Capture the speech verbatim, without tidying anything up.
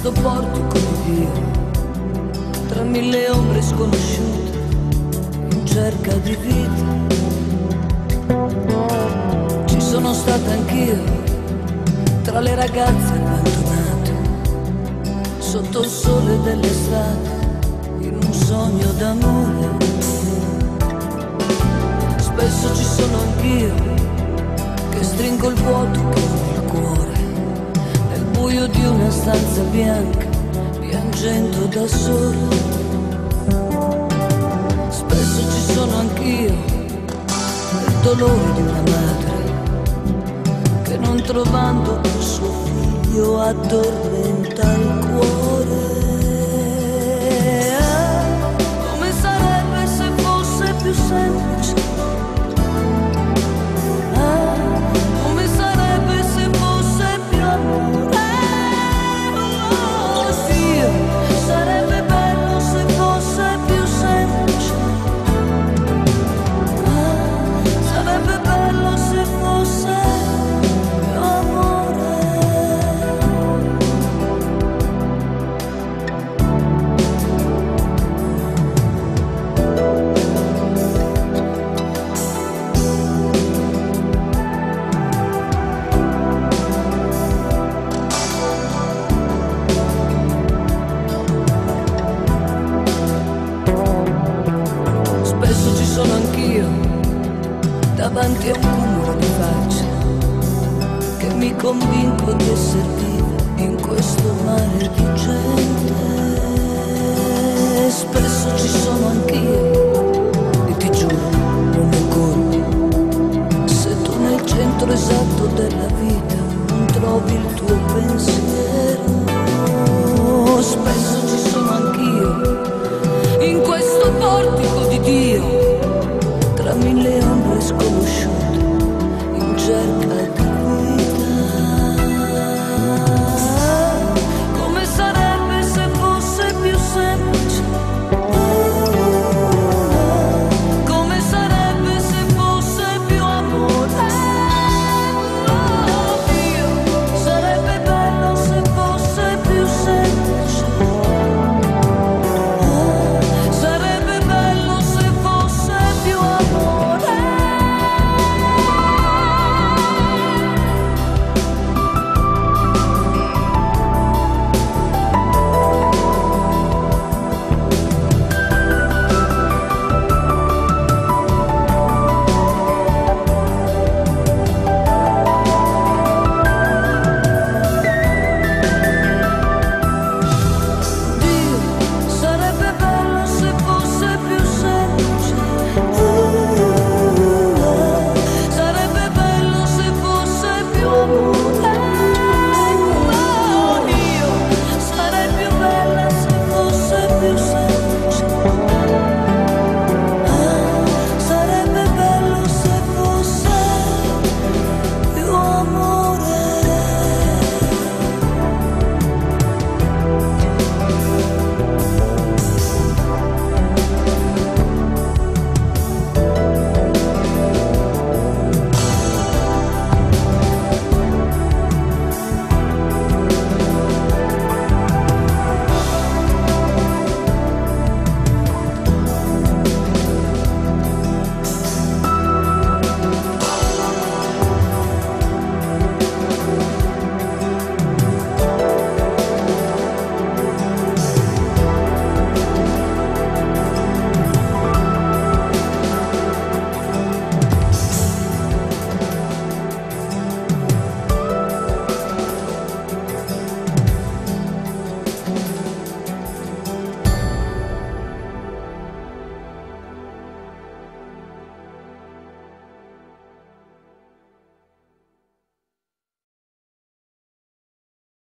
questo portico di Dio, tra mille ombre sconosciute, in cerca di vita. Ci sono stata anch'io, tra le ragazze abbandonate, sotto il sole dell'estate, in un sogno d'amore. Spesso ci sono anch'io, che stringo il vuoto che ho nel cuore, nel buio di una stanza bianca, piangendo da solo. Spesso ci sono anch'io, nel dolore di una madre, che non trovando suo figlio addormenta il cuore. Come sarebbe se fosse più semplice? Davanti a un cumulo di facce, che mi convinco di essere viva in questo mare di gente. Spesso ci sono anch'io, e ti giuro, non è colpa, se tu nel centro esatto della vita non trovi il tuo pensiero. Spesso ci sono anch'io, in questo portico di Dio, tra mille ombre sconosciute,